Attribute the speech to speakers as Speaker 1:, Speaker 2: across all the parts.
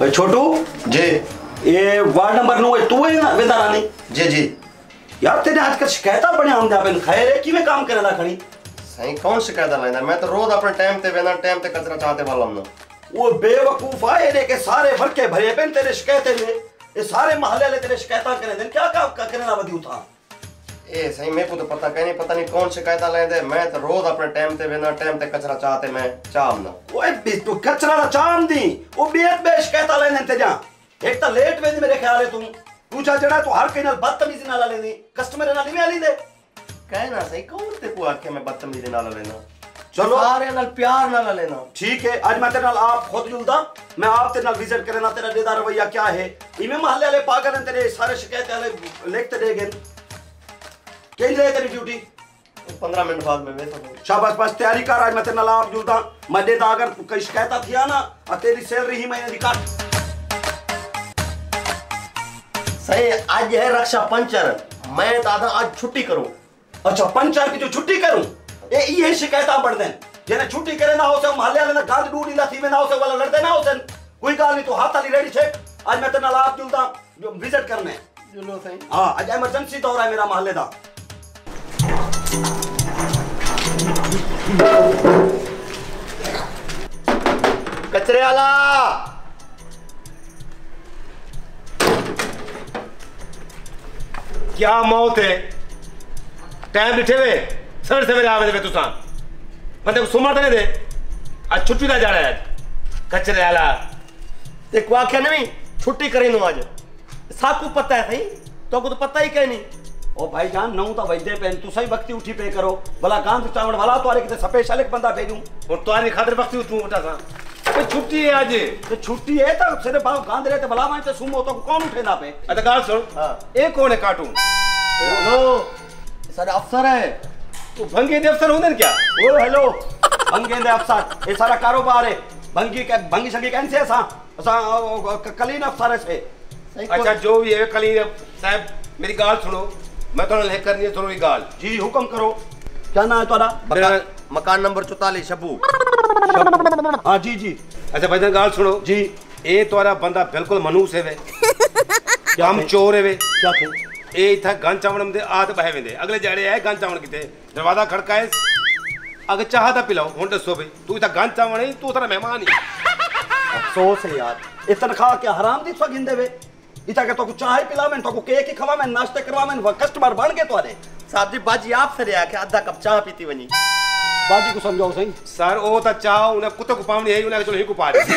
Speaker 1: छोटू
Speaker 2: जी
Speaker 1: ये ward number 9 तू है ना वेदा रानी
Speaker 2: जी जी
Speaker 1: यार तेरे आजकल शिकायत बने आमदे आपन खैर है कि मैं काम करना खणी
Speaker 2: सही कौन शिकायत लेना मैं तो रोज अपने टाइम ते वेना टाइम ते कचरा चाहते वाला हम ना
Speaker 1: वो बेवकूफ आए रे के सारे फरके भरे पेन तेरे शिकायतें ले ये सारे मोहल्ले वाले तेरे शिकायत करे दिन क्या काम करना बदी उठा
Speaker 2: ए सही मेरे को तो पता नहीं कौन शिकायत लेंदे मैं तो रोज अपने टाइम ते वेना टाइम ते कचरा चाहते मैं चाम ना
Speaker 1: ओए तू कचरा चाम दी वो बेत बे शिकायत लेने ते जा एक तो लेट वेदी मेरे ख्याल है तू जा जड़ा तो हर कहीं बदतमीजी नाल लेनी कस्टमर नाल नहीं आली दे
Speaker 2: कहना सही कौन ते को आके मैं बदतमीजी नाल लेना
Speaker 1: चलो
Speaker 2: सारे नाल प्यार नाल लेना
Speaker 1: ठीक है आज मैं तेरे नाल आप खुद जुलदा मैं आप तेरे नाल विजिट करना तेरा देदा रवैया क्या है इमे मोहल्ले वाले पागल हैं तेरे सारे शिकायत वाले लिखते दे गए कहीं ले तेरी ड्यूटी
Speaker 2: 15 मिनट बाद में वैसा
Speaker 1: शाबाश बस तैयारी कर आज मैं तेरे नाल आप जुलदा मैं देदा अगर कोई शिकायत थी ना और तेरी सैलरी ही महीने दी काट
Speaker 2: सही आज है रक्षा पंचर मैं दादा आज छुट्टी करूं
Speaker 1: अच्छा पंचर की जो छुट्टी करूं ये शिकायत बढ़ दें जेने छुट्टी करे ना हो से मोहल्ले वाले ना गांध डूडी ना थी में ना हो से वाला लड़ते ना हो से कोई गाल नहीं तो हाथ वाली रेडी छे आज मैं तेरे नाल आप जुलदा जो विजिट करने
Speaker 2: जुलो सही
Speaker 1: हां आज इमरजेंसी दौर है मेरा मोहल्ले दा
Speaker 2: कचरे वाला
Speaker 3: क्या मौत है टाइम बिठे हुए सर से मेरे आवे तुसा बंदे को सुमा तो नहीं दे आज छुट्टी दा जाना है आज कचरे वाला
Speaker 2: ते को आखे नहीं छुट्टी करी नु आज सबको पता है सही तो को तो पता ही कहीं नहीं
Speaker 1: ओ भाईजान नौ तो वैदे पेन तू सही वक्ती उठी पे करो भला गांध चावड़ वाला तोरे के स्पेशल एक बंदा भेजूं
Speaker 3: और तुम्हारी खातिर वक्ती उठूं उठा सा पे छुट्टी है आज
Speaker 1: तो छुट्टी है तो सिर्फ बाव गांध रहे तो भला मैं तो सुमो तो कौन उठेना पे
Speaker 3: अच्छा गाल सुन
Speaker 2: हां
Speaker 3: ए कौन है कार्टून
Speaker 2: हेलो सारे अफसर है
Speaker 3: तू भंगे दे अफसर होंगे क्या
Speaker 1: ओ हेलो भंगे दे अफसर ये सारा कारोबार है भंगी संगी कैसे ऐसा कलीन अफसर से
Speaker 3: अच्छा जो भी है कली साहब मेरी गाल सुनो मैं थोड़ा लेकर करनी है थोड़ी गाल
Speaker 1: जी हुक्म करो क्या नाम है तुम्हारा
Speaker 2: मकान नंबर 44 शबू
Speaker 1: हाँ जी जी
Speaker 3: अच्छा भाईजान गाल सुनो
Speaker 1: जी
Speaker 3: ए तोरा बंदा बिल्कुल मनूस है वे हम चोर है वे
Speaker 1: क्या थे
Speaker 3: ए था गन चावण दे आद बहे वेंदे अगले जाड़े है गन चावण किते दरवाजा खड़काए अगर चाह ता पिलाओ हुन दसो भाई तू इता गन चावण है तू तेरा मेहमान ही
Speaker 1: अफसोस है यार ये तनख्वाह क्या हराम दी सो गिंदे वे इता के तो को चाय पिला मैं तो को केक ही खवा मैं नाश्ते करवा मैं कस्टमर बन गए तोरे
Speaker 2: साहब जी बाजी आप से आके आधा कप चाय पीती वनी
Speaker 1: बाजी को समझाओ सही
Speaker 3: सर ओ ता चाह उन्हें कुत्ते को पावनी है उन्हें चलो ही को पा दे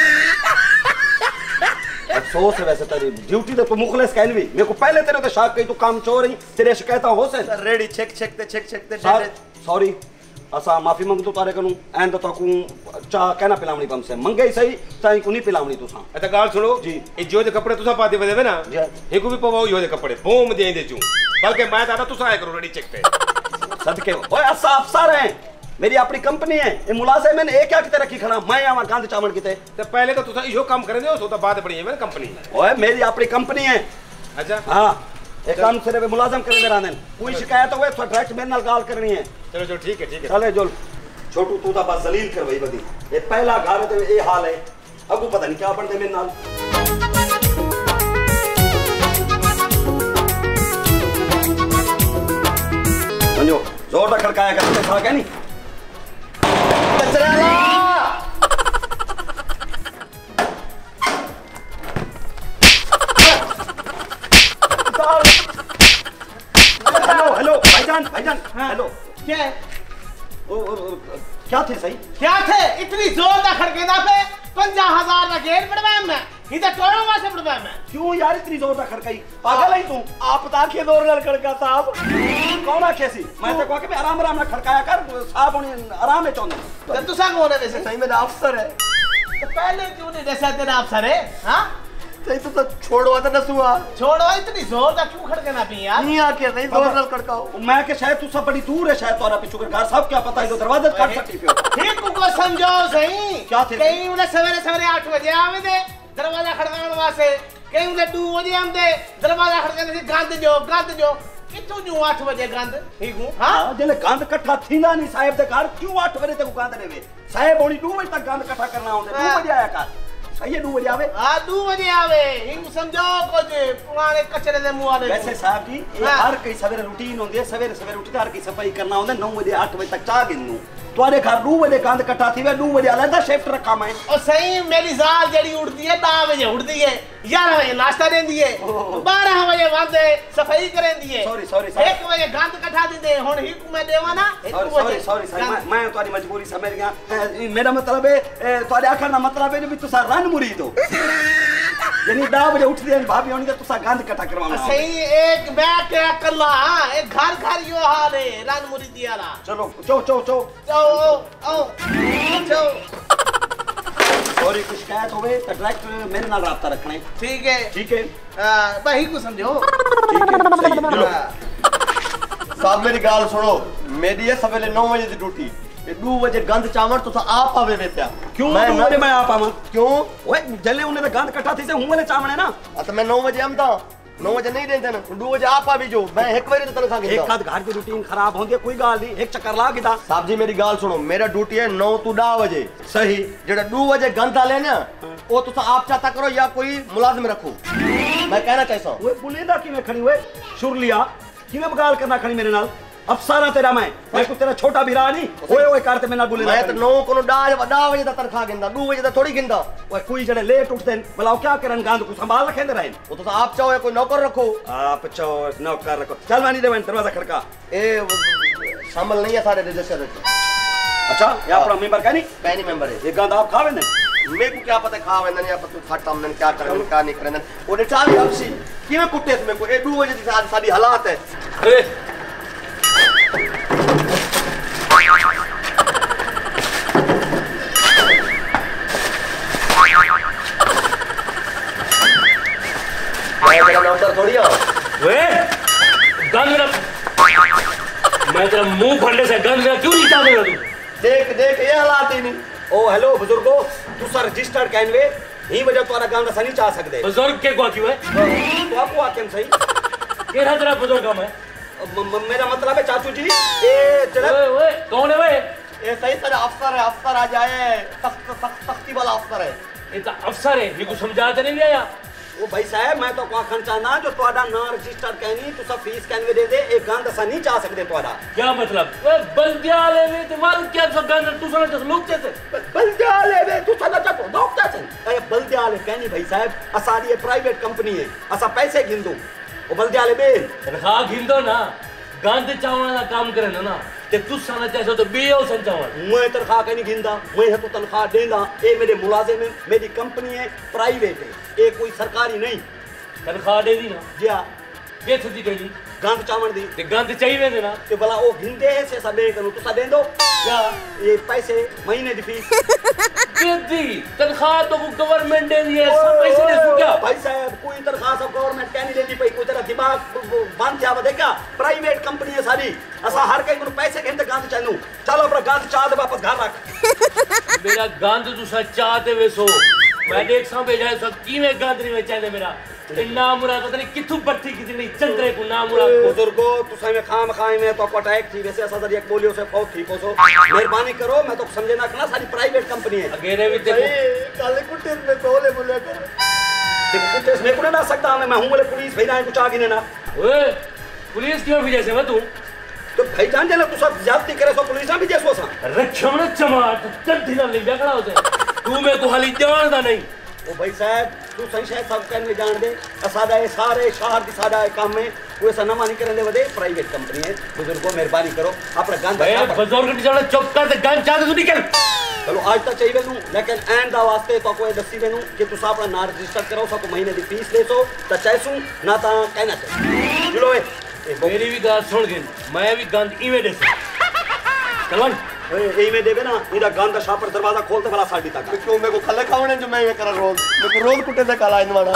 Speaker 1: अफसोस है वैसे तेरी ड्यूटी तो मुखलिस कहन भी मेरे को पहले तेरे तो शक कही तू काम चोर है तेरे शिकायत हो से
Speaker 2: रेडी चेक ते
Speaker 1: सॉरी असा माफी मंगतो तारे कनु एंड तो ताकू चा कहना पिलावनी कम से मंगे सही ताई को नहीं पिलावनी तुसा
Speaker 3: अच्छा गाल सुनो
Speaker 1: जी
Speaker 3: ए जो दे कपड़े तुसा पाते वदे ना
Speaker 1: जी
Speaker 3: हेको भी पवाओ यो दे कपड़े बोम दे दे चू बल्कि मैं दादा तुसा आए करो रेडी चेक पे
Speaker 1: सदके ओए असा अफसर है मेरी अपनी कंपनी है ये मुलाजिम मैंने एक क्या किते रखी खड़ा मैं यहां गांध चावड़ किते
Speaker 3: तो पहले तो तुसा इहो काम करे दो तो बात बड़ी है मेरी कंपनी
Speaker 1: ओए मेरी अपनी कंपनी है
Speaker 3: अच्छा
Speaker 1: हां एक काम सिर्फ मुलाजिम करे दे रहने कोई शिकायत हो तो डायरेक्ट मेरे नाल गाल करनी है
Speaker 3: चलो ठीक है
Speaker 1: चले जोल छोटू तू ता बस जलील कर वही बदी ये पहला घर ते ये हाल है अब पता नहीं क्या बनते मेरे नाल समझो जोर दा खड़काया करते था क्या नहीं
Speaker 2: कचरा
Speaker 1: हेलो भाईजान हेलो
Speaker 4: क्या है
Speaker 1: क्या थे सही
Speaker 4: क्या थे इतनी जोरदार खड़केदा पे 50,000 का गेट पड़वा मैं इधर टोरो वासे पड़वा मैं
Speaker 1: क्यों यार इतनी जोरदार खड़काई पागल है तू आप ताके जोर नाल खड़का साहब कौन कैसी मैं तो कह के आराम ना खड़काया कर साहब उन्हें आराम है चोंदे
Speaker 4: तो तुसा कौन है वैसे
Speaker 2: सही मेरा अफसर है
Speaker 4: तो पहले क्यों नहीं जैसा तेरा अफसर है हां
Speaker 2: सही तो छोड़ो तो नसुआ
Speaker 4: छोड़ो इतनी जोरदार क्यों खड़कना पी यार
Speaker 2: नहीं आके सही जोर नाल खड़काओ
Speaker 1: मैं के शायद तू सब बड़ी दूर है शायद तोरा पिछू घर सब क्या पता है तो दरवाजा काट सकती पियो
Speaker 4: ठीक को समझाओ सही
Speaker 1: क्या थे
Speaker 4: कहीं उन्हें सवेरे 8 बजे आवे दे दरवाजा खड़काने वास्ते कहीं उन्हें 2 बजे आंदे दरवाजा खड़काने से गंद जो कितों जो 8 बजे गंद ठीक हूं हां
Speaker 1: जले गंद इकट्ठा थींदा नहीं साहब दे घर क्यों 8 बजे तक गंद लेवे साहब ओनी 2 बजे तक गंद इकट्ठा करना होंदे 2 बजे आया कर सही है 2 बजे आवे।
Speaker 4: हाँ 2 बजे आवे हिंग समझो कुछ पुराने कचरे दे मुंह वाले।
Speaker 1: वैसे साहब जी ये हर कई सवेरे रूटीन होंदी है, सवेरे सवेरे उठ के हर कई सफाई करना होंदा। 9 बजे 8 बजे तक चाह गिनू तुम्हारे घर 2 बजे गंद इकट्ठा थी वे 2 बजे अलग शिफ्ट रखा मैं।
Speaker 4: और सही मेरी जाल जड़ी उठती है 10 बजे उठती है, 11 बजे नाश्ता देंदी है, 12 बजे वांदे सफाई करेंदी है,
Speaker 1: सॉरी
Speaker 4: 1 बजे गंद इकट्ठा दींदे। हुन ही मैं देवा ना
Speaker 1: सॉरी मैं तुम्हारी मजबूरी समझ गया। मेरा मतलब है तुम्हारे आखर ना मतलब है भी तुसा रन मुरीद हो यानी 10 बजे उठदी है भाभी होनी तो तुसा गंद इकट्ठा करवाना।
Speaker 4: सही एक बैठ के कल्ला एक घर यो हाल है रन मुरीदी वाला।
Speaker 1: चलो चो सॉरी कुछ शिकायत होवे तो डायरेक्ट मेरे नाल राब्ता रखना है।
Speaker 4: ठीक है भाई को समझो।
Speaker 1: ठीक है सही है चलो।
Speaker 2: साहब मेरी गाल सुनो, मेरी है सवेरे 9 बजे की ड्यूटी। 2 बजे गंद चावल तो आप आवे वे प्या।
Speaker 1: क्यों 2 बजे मैं आप आवा?
Speaker 2: क्यों
Speaker 1: ओए जले उन्हें तो गंद इकट्ठा थी से हूं वाले चावल है ना।
Speaker 2: तो मैं 9 बजे आमदा 9 बजे नहीं देते ना 2 बजे आप आ भी जो मैं एक बारी तो तनखा
Speaker 1: एक
Speaker 2: गिनदा।
Speaker 1: आध घर की रूटीन खराब होंदी कोई गाल नहीं, एक चक्कर ला गिदा।
Speaker 2: साहब जी मेरी गाल सुनो, मेरा ड्यूटी है 9 to 10 बजे।
Speaker 1: सही
Speaker 2: जेड़ा 2 बजे गंद आले ना वो तुसा आप चाहता करो या कोई मुलाजिम रखो। मैं कहना चाहता हूं
Speaker 1: ओए बुलेदा कि मैं खड़ी हुए शुर लिया कि मैं गाल करना खड़ी मेरे नाल अफसारा तेरा मैं को तेरा छोटा भिरा नहीं। ओए करते मैं ना बुलेदा
Speaker 2: मैं तो 9 को 10 बजे तक तनखा गिनदा, 2 बजे तक थोड़ी गिनदा।
Speaker 1: ओए कोई जड़े लेट उठते भला क्या करन गंद को संभाल रखेंदे रहे।
Speaker 2: वो तो आप चाहो कोई नौकर रखो।
Speaker 1: आप चाहो नौकर रखो। चल मानी दे दरवाजा खड़का।
Speaker 2: ए शामिल नहीं है सारे रजिस्टर।
Speaker 1: अच्छा ये अपना मेंबर का नहीं
Speaker 2: पैनी मेंबर है।
Speaker 1: ये गंद आप खावे ने
Speaker 2: मेरे को क्या पता खा वेंदन या पता फटा हमने क्या करन क्या नहीं करन। वो ने चाबी हमसी किवे कुट्टे मेरे को ए 2 बजे की साडी हालात है।
Speaker 3: अरे
Speaker 2: मेरा नौकर थोड़ी हो
Speaker 3: वे गंद मेरा मैं तेरा मुंह फंडे से गंद मेरा क्यों नहीं चाहते तू?
Speaker 2: देख ये हालात ही नहीं।
Speaker 1: ओ हेलो बुजुर्गो तुसा रजिस्टर्ड कैनवे ही वजह तुम्हारा गंद सनी चाह सकदे।
Speaker 3: बुजुर्ग के को क्यों है?
Speaker 1: तो आपको आके सही
Speaker 3: केरा तेरा बुजुर्ग है?
Speaker 1: मेरा मतलब है चाचू जी ए चले
Speaker 3: ओए कौन है भाई?
Speaker 2: ये सही तरह अफसर है, अफसर आ जाए सख्ती वाला अफसर है।
Speaker 3: ये तो अफसर है, ये को समझाते नहीं आया।
Speaker 1: वो भाई साहब मैं तो आखन चाहना जो तुम्हारा ना रजिस्टर कैनी तुसा फीस कैनवे दे दे एक गंद सा नहीं चाह सकदे तुम्हारा।
Speaker 3: क्या मतलब? ओए बल्दियाले में तो माल क्या सब गंद तू सुना तो लोग कैसे?
Speaker 1: बल्दियाले में तू चला जातो डॉक्टर से ए बल्दियाले कैनी भाई साहब असारी ये प्राइवेट कंपनी है असा पैसे गिंदो ओ बल्दियाले में
Speaker 3: तनखा गिंदो ना गंद चावल का काम करे ना ते तू साना चाहे तो बेओ संचावल
Speaker 1: मैं तनख्वाह कहीं नहीं गिनदा मैं है तो तनख्वाह देंदा। ए मेरे मुलाजिम है मेरी कंपनी है प्राइवेट है ए कोई सरकारी नहीं।
Speaker 3: तनखा दे दी ना
Speaker 1: जिया
Speaker 3: के थी डेली
Speaker 1: गंद चावल दी
Speaker 3: ते गंद चाहिए वे ना
Speaker 1: ते भला ओ गिनदे है से सब करू तुसा दे दो
Speaker 3: क्या
Speaker 1: ये पैसे महीने दी फीस
Speaker 3: के दी तनखा तो गवर्नमेंट दे दी है सब पैसे दे तू क्या?
Speaker 1: भाई साहब कोई तनख्वाह सब गवर्नमेंट क्या नहीं देती भाई कोई तेरा दिमाग बंद क्या बदेगा प्राइवेट कंपनी है सारी असा हर कहीं को पैसे गिनते गंद चालू चलो अपना गंद चाह दे वापस घर रख।
Speaker 3: मेरा गंद तू सच चाहते वे सो मैं देख सा भेजा सब की में गंद नहीं बेचा दे मेरा ना मुराद पता नहीं किथु बट्टी कितनी चंद्रे को ना मुराद
Speaker 1: बुजुर्गो तुसा में खाम खाए में तो अटैक थी वैसे असा एक बोलियो से फौत थी पोसो मेहरबानी करो मैं तो समझे ना करना सारी प्राइवेट कंपनी है।
Speaker 3: अगेरे भी देखो
Speaker 2: काले कुट्टे में बोले बोले कर
Speaker 1: देखो कुत्ते इसमें को ना सकता मैं हूं बोले पुलिस भेजा है कुछ आगे ने ना
Speaker 3: ओए पुलिस क्यों भेजे से मैं तू
Speaker 1: तो भाई जान जले तू सब ज्यादती करे सो पुलिस ना भी जैसो सा
Speaker 3: रक्षम ने चमाट चंठी ना लिया खड़ा होते तू मेरे को हाली जानदा नहीं।
Speaker 1: ओ भाई साहब तू सही शायद सब कहने में जान दे असादा ये सारे शहर की सादा काम में कोई ऐसा ना मानी करने वदे प्राइवेट कंपनी है बुजुर्गो मेहरबानी करो अपना गंद
Speaker 3: भाई बुजुर्ग की चलो चुप कर दे गंद चाहते तू निकल।
Speaker 1: चलो आज तक चाहिए नू लेकिन एंड दा वास्ते तो कोई दसी वेनू कि तू अपना ना रजिस्टर करो सब महीने दी फीस ले सो त चाहसू ना ता कहना चाहिए चलो
Speaker 3: मेरी भी बात सुन के मैं भी गंद इवे दे चलन
Speaker 1: ए में देवे ना इदा गंद शापर दरवाजा खोलते भला साडी तक
Speaker 2: क्यों मेरे को खले खावणे जो मैं ये कर रोज मेरे को रोज कुट्टे से काला इनवाना।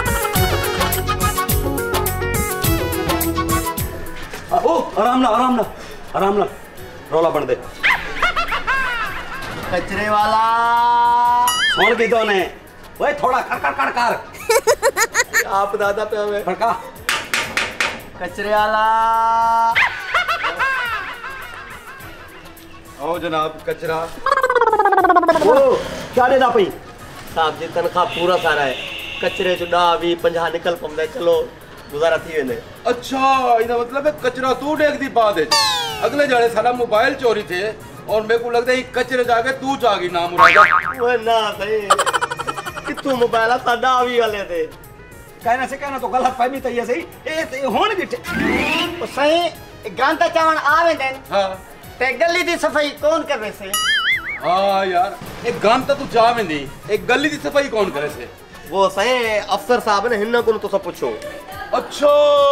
Speaker 1: ओ आराम ना रोला बन दे
Speaker 2: कचरे वाला
Speaker 1: सुन के तो ने ओए थोड़ा कर
Speaker 2: आप दादा पे हमें
Speaker 1: खड़का
Speaker 2: कचरे वाला आओ जनाब कचरा
Speaker 1: ओ क्या देदा पई
Speaker 2: साहब जी तनख्वाह पूरा सारा है कचरे जो 10-20-50 निकल पवंदा चलो गुजारा थी वेंदे।
Speaker 5: अच्छा इना मतलब है कचरा तू देख दी बात है अगले जाने सारा मोबाइल चोरी थे और मेरे को लगता है कचरे जाके तू जागी ना मुरादा
Speaker 2: ओए ना सही कितू मोबाइल साडा आवी वाले थे
Speaker 1: कहने से कहना तो गलत फहमी तो ये सही ए होने दिटे
Speaker 6: ओ सही गांता चावण आवे देन
Speaker 5: हाँ
Speaker 6: ते गली दी सफाई कौन कर रहे से?
Speaker 5: हाँ यार एक गांता तू जावे नहीं एक गली की सफाई कौन करे से?
Speaker 2: वो सही अफसर साहब ने हिन्ना को तो सब पूछो।
Speaker 5: अच्छा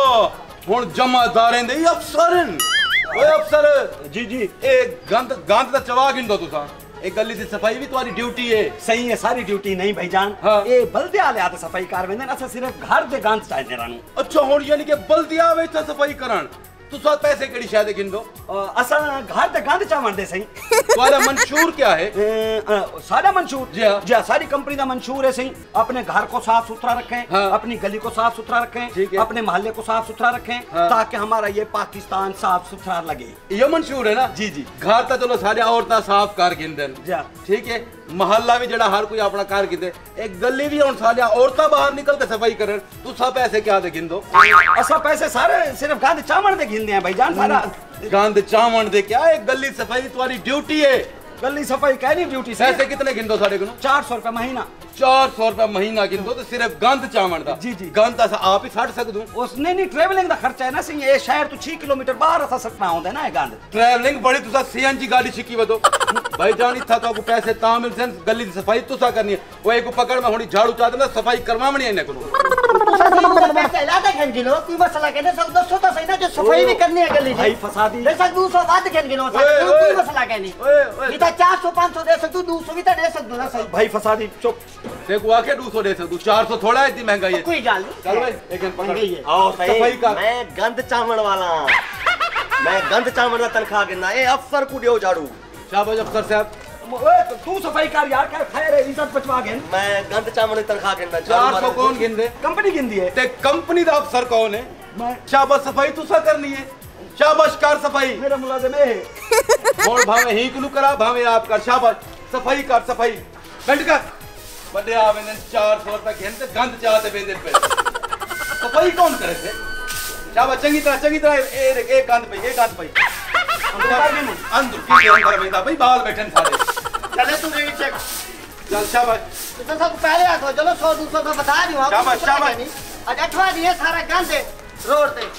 Speaker 5: हुन जमादार दे अफसरन ओए अफसर
Speaker 1: जी जी
Speaker 5: एक गांत दा चवा गिंदो तुसा एक गली की सफाई भी तुम्हारी ड्यूटी है।
Speaker 1: सही है सारी ड्यूटी नहीं भाईजान
Speaker 5: हाँ।
Speaker 1: ये बल्दे आले आते सफाई कार वेंदे असा सिर्फ घर दे गांत चाहते रानू
Speaker 5: अच्छा हुन यानी कि बल्दिया वे सफाई करन तुसा पैसे केड़ी शायद गिंदो
Speaker 1: असा घर दे गांत चावण दे सही
Speaker 5: तुम्हारा मंशूर क्या है?
Speaker 1: सारा मंशूर
Speaker 5: जी हाँ।
Speaker 1: जी हाँ, सारी कंपनी का मंशूर है सही अपने घर को साफ सुथरा रखें
Speaker 5: हाँ।
Speaker 1: अपनी गली को साफ सुथरा रखें
Speaker 5: ठीक है।
Speaker 1: अपने मोहल्ले को साफ सुथरा रखें
Speaker 5: हाँ।
Speaker 1: ताकि हमारा ये पाकिस्तान साफ सुथरा लगे।
Speaker 5: ये मंशूर है ना?
Speaker 1: जी जी
Speaker 5: घर तो चलो सारे औरतां साफ कर गिंदन
Speaker 1: जी हाँ।
Speaker 5: ठीक है महल्ला भी जड़ा हर कोई अपना घर गिंदे एक गली भी हुन सारे औरतां बाहर निकल के सफाई करन तू सब पैसे क्या दे गिंदो?
Speaker 1: असा पैसे सारे सिर्फ गांध चावण दे गिनते हैं भाईजान सारा
Speaker 5: गांध चावण दे क्या एक गली सफाई तुम्हारी ड्यूटी है।
Speaker 1: गली सफाई कहनी ड्यूटी से
Speaker 5: पैसे कितने गिंदो सारे को?
Speaker 1: 400 रुपए महीना
Speaker 5: 400 रुपए महीना गिंदो तो सिर्फ गंद चावण दा।
Speaker 1: जी, जी।
Speaker 5: गंद अस आप ही छड़ सकदू
Speaker 1: उसने नहीं ट्रेवलिंग का खर्चा है ना सही ये शहर तो 6 किलोमीटर बाहर असा सटना होंदा है ना ये गांध
Speaker 5: ट्रैवलिंग बड़ी तुसा सीएनजी गाड़ी शिकी वदो भाई जान इथा तो को पैसे ता मिलसन गली दी सफाई तुसा करनी है वो एक पकड़ में हुनी झाड़ू चादर ना सफाई करवावणी है ने को
Speaker 6: पैसे लादा खन गिनो तू मसला कहने सब 200 तो सही ना जो सफाई भी करनी है गली की
Speaker 1: भाई फसादी
Speaker 6: दे सक 200 बात खन गिनो तू मसला कहनी
Speaker 5: ओए
Speaker 6: इता 400 500 दे सक तू 200 भी तो दे सक ना सही
Speaker 1: भाई फसादी चुप
Speaker 5: देखो आके 200 दे सकदू 400 थोड़ा है इतनी महंगाई है।
Speaker 6: कोई गाल नहीं
Speaker 5: चल भाई एक दिन पकड़
Speaker 6: महंगाई है।
Speaker 2: आओ
Speaker 5: सफाई
Speaker 2: सही
Speaker 5: का
Speaker 2: मैं गंद चावण वाला मैं गंद चावण दा तनख्वाह गिनना ए अफसर को दियो झाड़ू।
Speaker 5: शाबाश अफसर साहब
Speaker 1: ओए तू सफाई कर यार क्या खैर है इज्जत बचवा गए
Speaker 2: मैं गंद चावण दी तनख्वाह गिनना
Speaker 5: 400 कौन गिनदे?
Speaker 1: कंपनी गिनदी है
Speaker 5: ते कंपनी दा अफसर कौन है?
Speaker 1: मैं
Speaker 5: शाबाश सफाई तुसा करनी है शाबाश कर सफाई
Speaker 1: मेरा मुलाजिम है
Speaker 5: और भावे ही कुलू करा भावे आप कर शाबाश सफाई कर सफाई बैठ कर बड़े आवेदन 400 रुपए घंटे गंद चाहते बेदे पे सफाई कौन करे थे? शाबाश चंगी तरह एक गंद पे अंदर की अंदर बेदा भाई बाल बैठन सारे
Speaker 6: चले तू रेट चेक
Speaker 5: चल शाबाश
Speaker 6: तो सब पहले आ चलो 100 200 तो बता दियो आप
Speaker 5: शाबाश, शाबाश।
Speaker 6: आज अठवा दिए सारा गंद रोड पे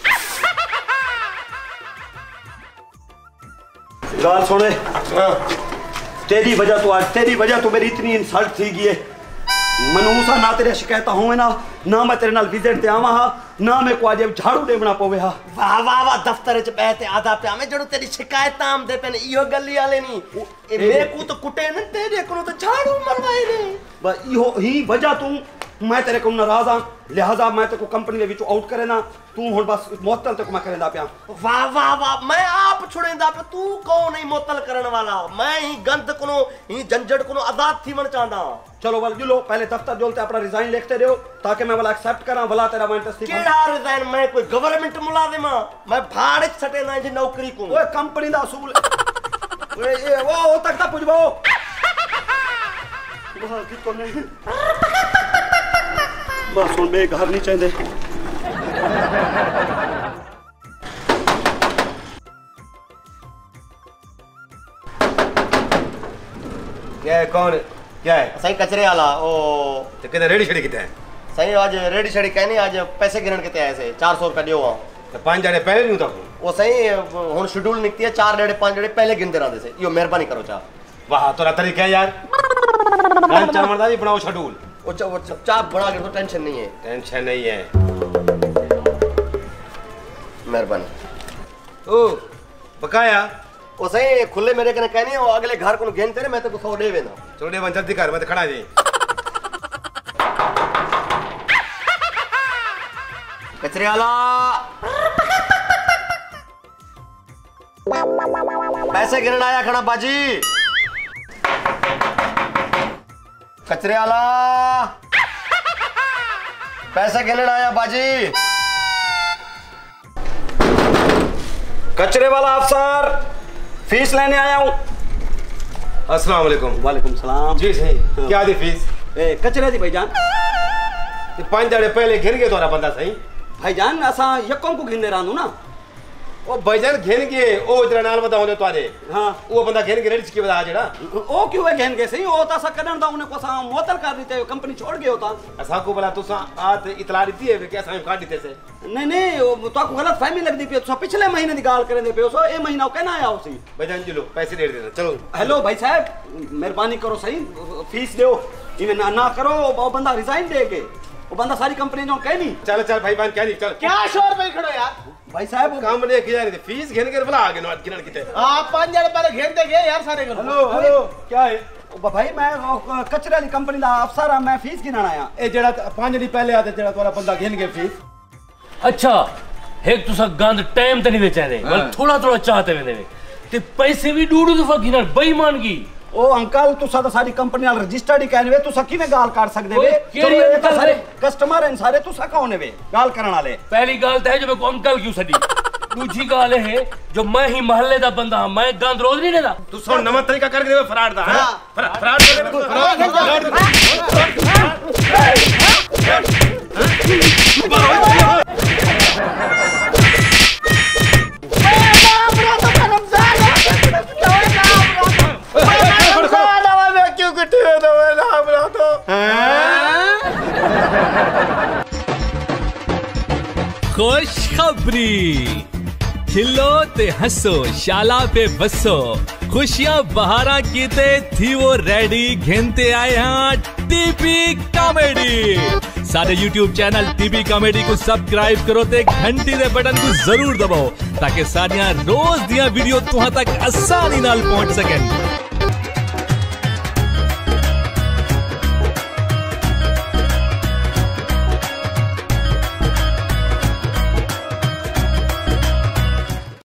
Speaker 1: गाल सुने तेरी वजह तो मेरी इतनी इंसल्ट थी गई है मनूसा ना तेरे शिकायत होवे ना मैं तेरे नाल विजिट ते आवा हा ना मैं को आज झाड़ू देवना पवे हा
Speaker 2: वाह वाह वाह दफ्तर च बैठे आधा पे मैं जड़ो तेरी शिकायत आम दे पेन इयो गली वाले नी ए मेरे को तो कुटे न तेरे को तो झाड़ू मरवाए ने
Speaker 1: बस इहो ही वजह तू मैं तेरे को नाराज हां लिहाजा मैं तेरे को कंपनी दे विचों आउट करे ना तू हुन बस मुअत्तल ते को मैं करेंदा पिया
Speaker 2: वाह वाह वाह मैं आप छुड़ेंदा पे तू कौन नहीं मुअत्तल करन वाला मैं ही गंद कोनो ही झंझट कोनो आजाद थी मन चाहंदा
Speaker 1: चलो वाल लो पहले दफ्तर जोलते अपना रिजाइन लिखते रहो ताकि मैं वाला एक्सेप्ट करा भला तेरा मैं इस्तीफा
Speaker 2: केड़ा रिजाइन मैं कोई गवर्नमेंट मुलाजिम मैं भाड़े छटे ना जी नौकरी को
Speaker 1: ओए कंपनी दा असूल ओए ये वो तक ता पुजबो वहां की तो नहीं बस हुन बे घर नहीं चाहते
Speaker 3: क्या है कौन है? क्या है?
Speaker 2: सही कचरे वाला ओ
Speaker 3: तो किधर रेडी छड़ी किते हैं?
Speaker 2: सही आज रेडी छड़ी कहने आज पैसे गिरन के ते ऐसे 400 रुपए दियो
Speaker 3: तो 5 जने पहले नहीं था
Speaker 2: वो सही हुन शेड्यूल निकती है 4 डेढ़ 5 डेढ़ पहले गिनते रहंदे से यो मेहरबानी करो चा
Speaker 3: वाह तोरा तरीका है यार गान चार मरदा भी बनाओ शेड्यूल
Speaker 2: वो चा बड़ा के तो टेंशन नहीं है
Speaker 3: टेंशन नहीं है
Speaker 2: मेहरबानी
Speaker 3: ओ बकाया
Speaker 2: वो सही खुले मेरे कने कहनी वो अगले घर को गेन तेरे मैं तो 100 दे वेना
Speaker 3: छोड़े बन जल्दी कर मैं तो खड़ा जी
Speaker 2: कचरे वाला पैसे गिरन आया खड़ा बाजी कचरे वाला पैसे गिरन आया बाजी
Speaker 1: कचरे वाला अफसर फीस लेने आया हूँ
Speaker 3: अस्सलाम वालेकुम
Speaker 1: वालेकुम सलाम
Speaker 3: जी सही क्या दी फीस
Speaker 1: कचरे दी भाईजान।
Speaker 3: ते 5 जणे पहले घेन गए तोरा बंदा सही
Speaker 1: भाईजान असा यकों को घिंदे रानू ना।
Speaker 3: ओ भाईजान घेन गए ओ इधर नाल बता होने तोरे।
Speaker 1: हाँ
Speaker 3: वो बंदा घेन के रेडी की बता जेड़ा
Speaker 1: ओ क्यों है घेन के सही ओ ता सा करन दा उन्हें को सा मोतल कर देते कंपनी छोड़ गए होता।
Speaker 3: असा को बोला तुसा आत इतला दी है के असा काट देते से।
Speaker 1: नहीं ओ तो को गलत फहमी लग दी पे तो पिछले महीने दी गाल करे दे पे सो ए महीना कहना आया उसी।
Speaker 3: भाईजान जी लो पैसे दे देना चलो।
Speaker 1: हेलो भाई साहब मेहरबानी करो सही फीस दो इन्हें ना करो वो बंदा रिजाइन देके वो बंदा सारी कंपनी जो कह नहीं।
Speaker 3: चल चल भाई बहन कह नहीं चल
Speaker 4: क्या शोर पे खड़ो यार
Speaker 1: भाई साहब
Speaker 3: काम ने किया नहीं फीस घेन के बोला आगे नोट गिनन किते।
Speaker 4: हां 5 जण पर घेन दे गए यार सारे को।
Speaker 5: हेलो क्या है
Speaker 1: भाई मैं कचरे वाली कंपनी दा अफसर हां मैं फीस गिनन आया।
Speaker 5: ए जेड़ा 5 दिन पहले आते जेड़ा तोरा बंदा घेन के फीस।
Speaker 7: अच्छा एक तुसा गंद टाइम ते नहीं बेचा दे बल थोड़ा थोड़ा चाहते वेंदे ते पैसे भी डूडू दफा गिनन बेईमान की।
Speaker 1: ओ अंकल तुसा तो सारी कंपनी नाल रजिस्टर्ड ही कहने वे तुसा किने गाल कर सकदे वे
Speaker 7: केड़ी अंकल
Speaker 1: सारे कस्टमर हैं सारे तुसा कौन है वे गाल करन वाले।
Speaker 7: पहली गाल तो है जो मैं को अंकल क्यों सदी दूसरी गाल है जो मैं ही महल्ले दा बंदा हां मैं गंद रोज नहीं देदा।
Speaker 3: तू सो नवा तरीका करके देवे फराड दा हां फराड
Speaker 8: खुशखबरी खिलो ते हंसो शाला पे बसो खुशियां बहारा कीते थी वो रेडी घेनते आए हैं टीपी कॉमेडी। सारे YouTube चैनल टीपी कॉमेडी को सब्सक्राइब करो ते घंटी दे बटन को जरूर दबाओ ताकि सारियां रोज दियां वीडियो तुहां तक आसानी नाल पहुंच सकन।